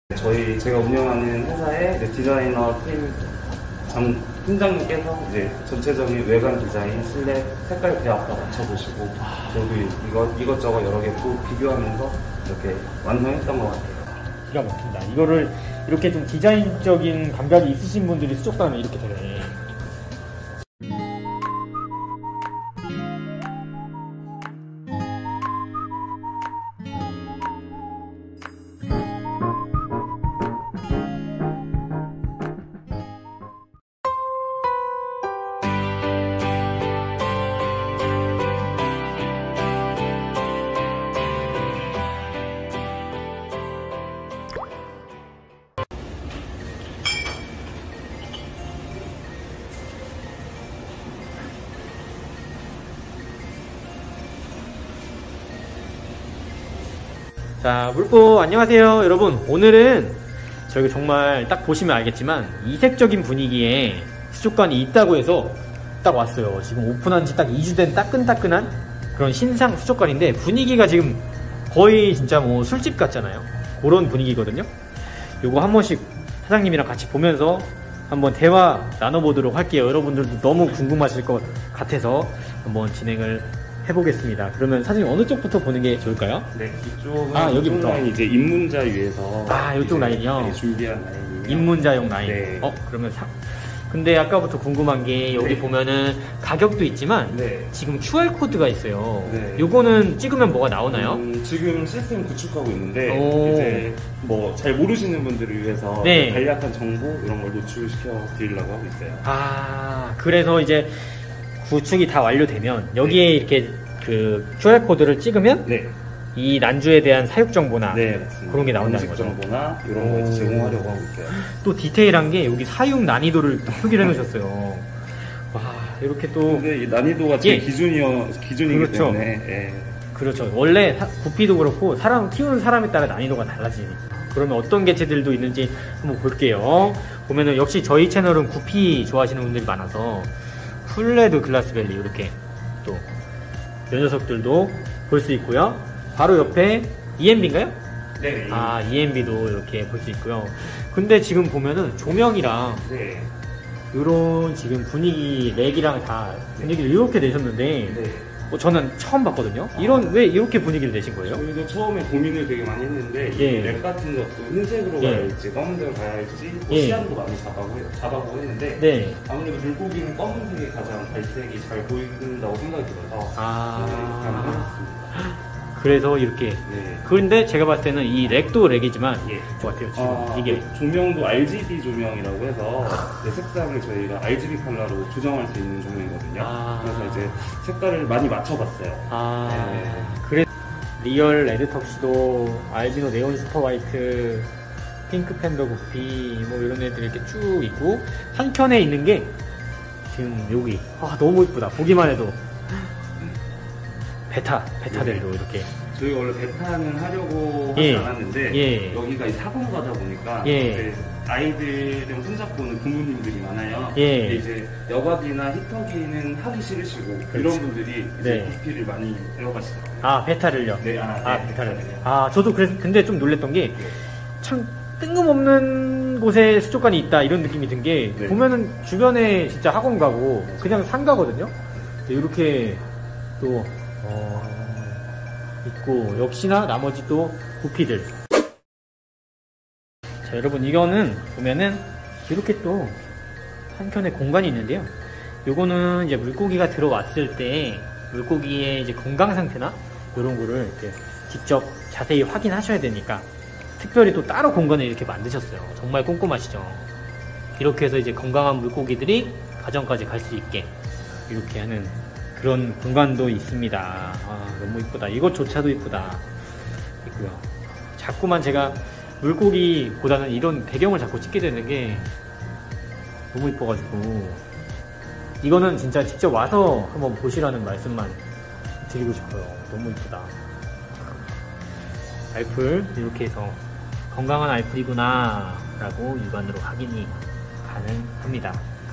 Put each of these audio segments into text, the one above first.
제가 운영하는 회사의 이제 디자이너 팀장님께서 이제 전체적인 외관 디자인, 실내 색깔 배합 다 맞춰보시고 저도 이것저것 여러 개 비교하면서 이렇게 완성했던 것 같아요. 기가 막힌다. 이거를 이렇게 좀 디자인적인 감각이 있으신 분들이 수족관은 이렇게 되네. 자, 물고 안녕하세요 여러분. 오늘은 저희가 정말 딱 보시면 알겠지만 이색적인 분위기의 수족관이 있다고 해서 딱 왔어요. 지금 오픈한 지 딱 2주 된 따끈따끈한 그런 신상 수족관인데 분위기가 지금 거의 진짜 뭐 술집 같잖아요. 그런 분위기거든요. 요거 한 번씩 사장님이랑 같이 보면서 한번 대화 나눠보도록 할게요. 여러분들도 너무 궁금하실 것 같아서 한번 진행을 해보겠습니다. 그러면 사장님 어느 쪽부터 보는 게 좋을까요? 네, 이쪽은 여기부터. 라인 이제 입문자 위에서 이쪽 라인이요? 네, 준비한 라인이에요. 입문자용 라인. 네. 그러면 근데 아까부터 궁금한 게 여기 네. 보면은 가격도 있지만 네. 지금 QR코드가 있어요. 네. 요거는 찍으면 뭐가 나오나요? 지금 시스템 구축하고 있는데 오. 이제 뭐 잘 모르시는 분들을 위해서 네. 간략한 정보 이런 걸 노출시켜 드리려고 하고 있어요. 그래서 이제 구축이 다 완료되면 여기에 네. 이렇게 그 QR코드를 찍으면 네. 이 난주에 대한 사육 정보나 네, 맞습니다. 그런 게 나온다는 음식 거죠. 정보나 이런 거 이제 제공하려고 하고 있어요. 또 디테일한 게 여기 사육 난이도를 또 표기를 해놓으셨어요. 와, 이렇게 또. 근데 이 난이도가 제 예. 기준이기 그렇죠. 때문에 예. 그렇죠. 원래 구피도 그렇고 키우는 사람에 따라 난이도가 달라지니까. 그러면 어떤 개체들도 있는지 한번 볼게요. 보면은 역시 저희 채널은 구피 좋아하시는 분들이 많아서 풀레드 글라스벨리 이렇게 또 이 녀석들도 볼 수 있고요. 바로 옆에 EMB인가요? 네. EMB도 이렇게 볼 수 있고요. 근데 지금 보면은 조명이랑 네. 이런 지금 분위기 렉이랑 다 분위기를 이렇게 내셨는데 네. 저는 처음 봤거든요. 왜 이렇게 분위기를 내신 거예요? 저희도 처음에 고민을 되게 많이 했는데 예. 이 랩 같은 것도 흰색으로 예. 가야 할지 검은색으로 가야 할지 예. 시안도 많이 잡아보고 했는데 네. 아무래도 물고기는 검은색이 가장 발색이 잘 보인다고 생각이 들어서 감사했습니다. 그래서 이렇게. 네. 그런데 제가 봤을 때는 이 렉도 렉이지만 예. 같아요. 지금 이게 조명도 RGB 조명이라고 해서 색상을 저희가 RGB 컬러로 조정할 수 있는 조명이거든요. 그래서 이제 색깔을 많이 맞춰봤어요. 네. 그래. 리얼 레드 턱시도, 알비노 네온 슈퍼 화이트, 핑크 팬더 구피 뭐 이런 애들이 이렇게 쭉 있고 한켠에 있는 게 지금 여기 너무 이쁘다. 보기만 해도 베타들도 이렇게. 저희가 원래 베타는 하려고 예. 하지 않았는데 예. 여기가 사공가다 보니까 예. 이제 아이들이랑 손잡고는 부모님들이 많아요. 예. 근데 이제 여과기나 히터기는 하기 싫으시고 그렇지. 이런 분들이 이제 네. 구피를 많이 애용하시더라고요. 베타를요? 네, 베타를. 저도 근데 좀 놀랬던 게 참 뜬금없는 곳에 수족관이 있다 이런 느낌이 든 게 네. 보면은 주변에 진짜 학원 가고 그냥 상가거든요. 이렇게 또 있고 역시나 나머지 또 구피들. 자, 여러분 이거는 보면은 이렇게 또 한켠에 공간이 있는데요. 요거는 이제 물고기가 들어왔을 때 물고기의 이제 건강 상태나 이런 거를 이렇게 직접 자세히 확인하셔야 되니까 특별히 또 따로 공간을 이렇게 만드셨어요. 정말 꼼꼼하시죠. 이렇게 해서 이제 건강한 물고기들이 가정까지 갈 수 있게 이렇게 하는 그런 공간도 있습니다. 너무 이쁘다. 이것조차도 이쁘다. 있고요. 자꾸만 제가 물고기보다는 이런 배경을 자꾸 찍게 되는 게 너무 이뻐가지고 이거는 진짜 직접 와서 한번 보시라는 말씀만 드리고 싶어요. 너무 이쁘다. 알풀 이렇게 해서 건강한 알풀이구나 라고 육안으로 확인이 가능합니다.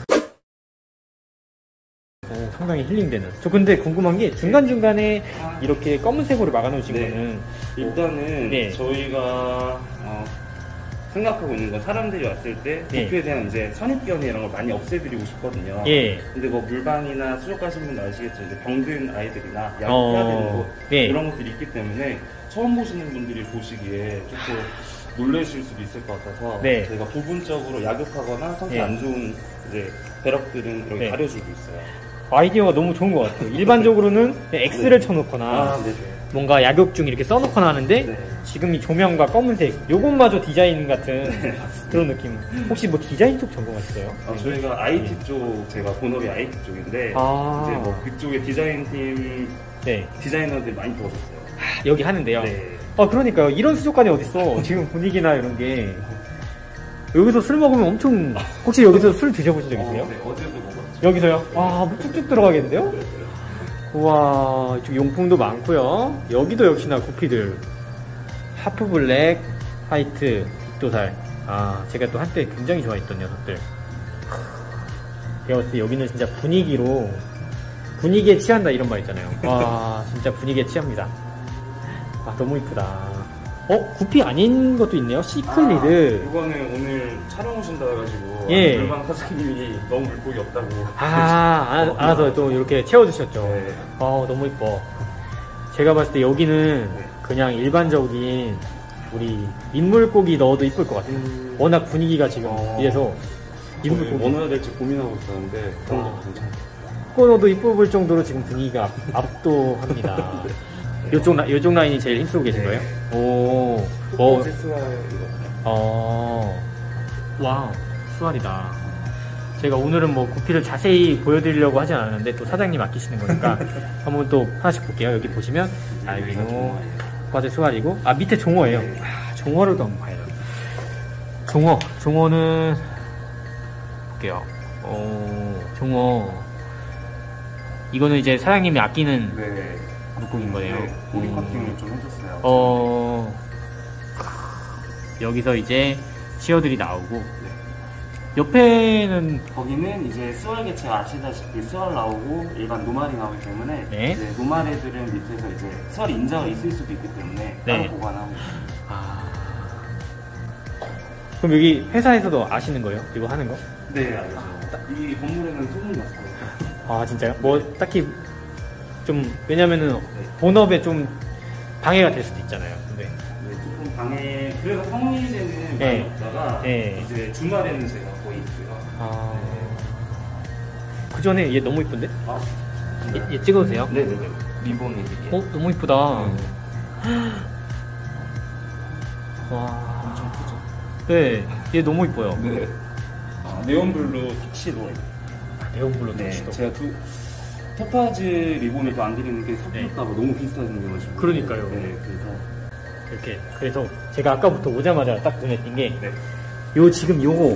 상당히 힐링되는. 저 근데 궁금한 게 중간중간에 이렇게 검은색으로 막아놓으신 네. 거는 일단은 네. 저희가 생각하고 있는 건 사람들이 왔을 때 도쿄에 대한 이제 선입견 이런 걸 많이 없애드리고 싶거든요. 근데 뭐 물방이나 수족 가신 분들 아시겠죠? 이제 병든 아이들이나 약해야 되는 곳 이런 것들이 있기 때문에 처음 보시는 분들이 보시기에 조금 놀라실 수도 있을 것 같아서 저희가 부분적으로 약육하거나 성격 안 좋은 이제 배럭들은 이렇게 가려주고 있어요. 아이디어가 너무 좋은 것 같아요. 일반적으로는 X를 쳐놓거나 뭔가 약육중 이렇게 써놓거나 하는데 지금 이 조명과 검은색 요것마저 디자인 같은 그런 느낌. 혹시 뭐 디자인 쪽 전공하셨어요? 저희가 IT 쪽, 제가 본업이 IT 쪽인데 이제 뭐 그쪽에 디자인팀 디자이너들이 많이 도와줬어요. 여기 하는데요. 그러니까요. 이런 수족관이 어딨어. 지금 분위기나 이런 게. 여기서 술 먹으면 엄청. 혹시 여기서 술 드셔보신 적 있으세요? 네, 어제도 먹었죠. 여기서요? 와, 뭐 툭툭 들어가겠는데요? 우와, 이쪽 용품도 많고요. 여기도 역시나 구피들. 하프 블랙, 화이트, 빅도살. 제가 또 한때 굉장히 좋아했던 녀석들. 제가 봤을 때 여기는 진짜 분위기에 취한다 이런 말 있잖아요. 와, 진짜 분위기에 취합니다. 너무 이쁘다. 구피 아닌 것도 있네요. 시클리드. 이거는 오늘 촬영 오신다 해가지고 물방 사장님이 너무 물고기 없다고 알아서 또 이렇게 채워주셨죠. 너무 이뻐. 제가 봤을 때 여기는 그냥 일반적인 우리 민물고기 넣어도 이쁠 것 같아요. 워낙 분위기가 지금 이래서 민물고기 뭐 넣어야 될지 고민하고 있었는데 그런 거 괜찮아요. 넣어도 이뻐 보일 정도로 지금 분위기가 압도합니다. 요쪽 라인이 제일 힘쓰고 계신 거예요? 와우, 수알이다. 제가 오늘은 뭐 구피를 자세히 보여드리려고 하진 않았는데 또 사장님 아끼시는 거니까 한번 또 하나씩 볼게요. 여기 보시면 알비노, 과제 수알이고 밑에 종어예요. 종어로도 한번 봐요. 종어는 볼게요. 종어 이거는 이제 사장님이 아끼는 물고기인 거네요. 고기 커팅을 좀 해줬어요. 여기서 이제 시어들이 나오고 옆에는 거기는 이제 수알 개체 아시다시피 수알 나오고 일반 노말이 나오기 때문에 이제 노말 애들은 밑에서 이제 수알 인자가 있을 수도 있기 때문에 따로 보관하고 있습니다. 그럼 여기 회사에서도 아시는 거예요? 이거 하는 거? 네, 알죠. 이 건물에는 소문이 났어요. 진짜요? 뭐 딱히 좀 왜냐면은 본업에 좀 방해가 될 수도 있잖아요. 조금 방해. 그래서 평일에는 많이 없다가 이제 주말에는 제가 거의 있고요. 그 전에 얘 너무 이쁜데? 얘 찍어도 돼요? 네네네. 리본이 되게. 너무 이쁘다. 와. 엄청 크죠? 네, 얘 너무 이뻐요. 네. 네온블루 픽시도. 네온블루 픽시도. 제가 토파즈 리본을 또 안 드리는 게 섞였다고 너무 비슷하게 생겨가지고. 그러니까요. 그래서 제가 아까부터 오자마자 딱 눈에 띈 게 지금 요거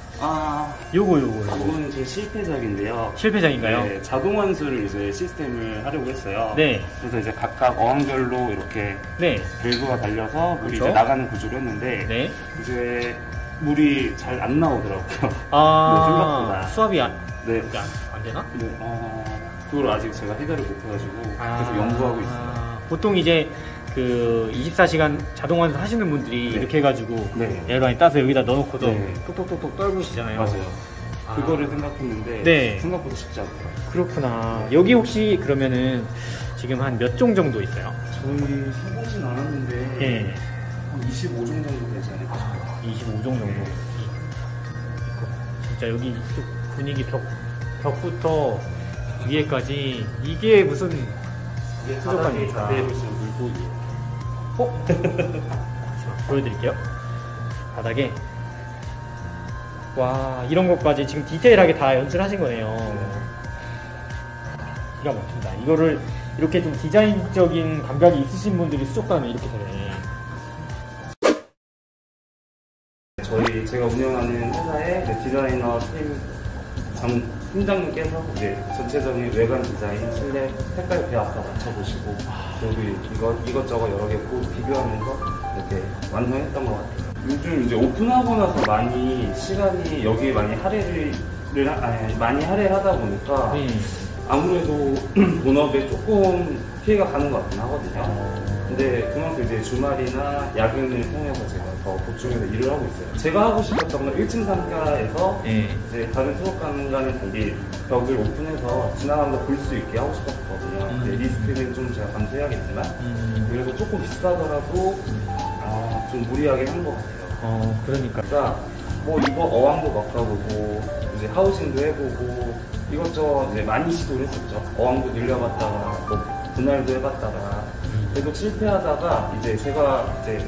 이거는 제 실패작인데요. 실패작인가요? 네, 자동 환수를 이제 시스템을 하려고 했어요. 그래서 이제 각각 어항별로 이렇게 밸브가 달려서 물이 이제 나가는 구조를 했는데 이제 물이 잘 안 나오더라고요. 생각보다 수압이 안 되나? 그걸 아직 제가 해결을 못해가지고 계속 연구하고 있어요. 보통 이제 그 24시간 자동 환수 하시는 분들이 이렇게 해가지고 에어를 많이 따서 여기다 넣어놓고도 똑똑똑똑 떨구시잖아요. 맞아요. 그거를 생각했는데 생각보다 쉽지 않더라고요. 그렇구나. 여기 혹시 그러면은 지금 한 몇 종 정도 있어요? 저희 해보진 않았는데 한 25종 정도 되지 않을까 싶어요. 25종 정도 있고 진짜 여기 이쪽 분위기 벽부터 위에까지 이게 무슨 수족관입니까? 자세히 보시면 물고기예요. 보여드릴게요. 바닥에 이런 것까지 지금 디테일하게 다 연출하신 거네요. 기가 막힌다. 이거를 이렇게 좀 디자인적인 감각이 있으신 분들이 수족관을 이렇게 되네. 제가 운영하는 회사의 디자이너 팀장님께서 이제 전체적인 외관 디자인, 실내 색깔 배합 다 맞춰보시고 그리고 이것저것 여러 개 비교하면서 이렇게 완성했던 것 같아요. 요즘 이제 오픈하고 나서 많이 시간이 여기에 많이 할애를 하다 보니까 아무래도 본업에 조금 피해가 가는 것 같긴 하거든요. 근데 그만큼 이제 주말이나 야근을 통해서 제가 더 보충해서 일을 하고 있어요. 제가 하고 싶었던 건 1층 상가에서 이제 다른 수족관과는 달리 벽을 오픈해서 지나가면서 볼 수 있게 하고 싶었거든요. 근데 리스크는 좀 제가 감수해야겠지만 그래도 조금 비싸더라도 좀 무리하게 한 것 같아요. 그러니까 뭐 이거 어항도 바꿔보고 이제 하우싱도 해보고 이것저것 이제 많이 시도를 했었죠. 어항도 늘려봤다가 뭐 분할도 해봤다가 계속 실패하다가 이제 제가 이제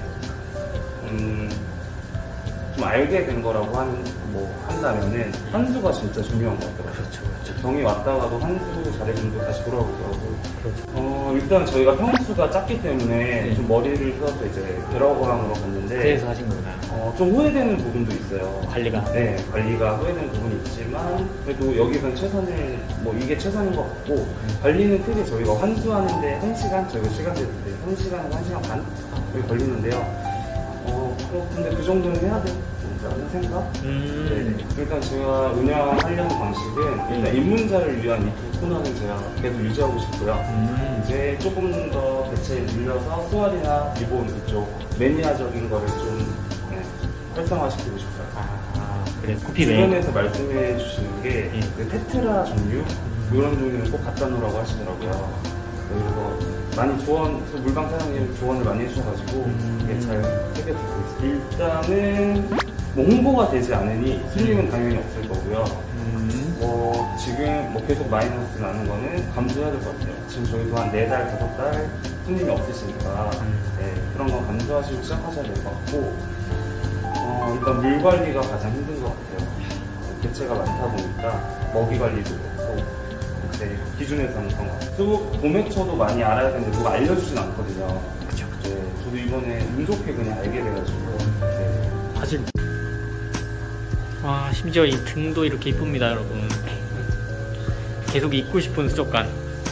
좀 알게 된 거라고 한다면은 환수가 진짜 중요한 것 같더라고요. 그렇죠. 병이 왔다가도 환수 잘해주면 다시 돌아오더라고요. 그렇죠. 일단 저희가 평수가 작기 때문에 좀 머리를 써서 이제 베러거항으로 갔는데 그래서 하신 거구나. 좀 후회되는 부분도 있어요. 관리가? 네, 관리가 후회되는 부분이 있지만 그래도 여기선 최선을 이게 최선인 것 같고 관리는 크게 저희가 환수하는데 1시간 저희가 시간 될 때 1시간에서 1시간 반 걸리는데요. 근데 그 정도는 해야 된다는 생각? 네. 일단 제가 운영하려는 방식은 일단 입문자를 위한 이 코너는 제가 계속 유지하고 싶고요. 이제 조금 더 대체에 늘려서 수월이나 기본 이쪽 매니아적인 거를 좀 활성화시키고 싶어요. 그래. 커피 주변에서 말씀해 주시는 게 그 테트라 종류 이런 종류는 꼭 갖다 놓으라고 하시더라고요. 그래서 많이 물방 사장님 조언을 많이 해주셔가지고 이게 잘 해결되고 있어요. 일단은 뭐 홍보가 되지 않으니 손님은 당연히 없을 거고요. 지금 계속 마이너스 나는 거는 감수해야 될 것 같아요. 지금 저희도 한 4달, 5달 손님이 없으시니까 그런 거 감수하시고 시작하셔야 될 것 같고 일단 물 관리가 가장 힘든 것 같아요. 개체가 많다 보니까 먹이 관리도 그렇고 기준에서는 그런 것 같아요. 도매처도 많이 알아야 되는데 누가 알려주진 않거든요. 그쵸. 저도 이번에 운 좋게 그냥 알게 돼가지고. 사실 와, 심지어 이 등도 이렇게 이쁩니다, 여러분. 계속 입고 싶은 수족관.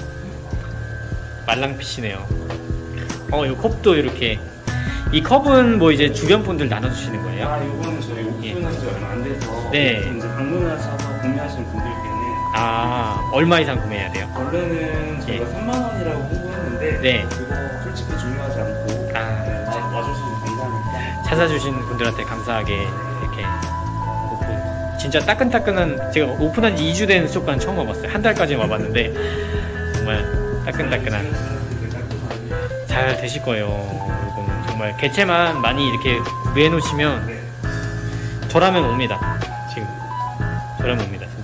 말랑핏이네요. 이 컵도 이렇게. 이 컵은 뭐 이제 주변 분들 나눠주시는 거예요? 이거는 저희 오픈한 지 얼마 안 돼서 이제 방문하셔서 구매하시는 분들께는 얼마 이상 구매해야 돼요? 원래는 저희가 3만 원이라고 홍보했는데 그거 솔직히 중요하지 않고 와주시면 감사하니까 찾아주신 분들한테 감사하게 이렇게 오픈. 진짜 따끈따끈한, 제가 오픈한 지 2주 된 수족관 처음 와봤어요. 한 달까지는 와봤는데 정말 따끈따끈한, 잘 되실 거예요. 여러분 정말 개체만 많이 이렇게 구해놓으시면 저라면 옵니다. 지금 저라면 옵니다.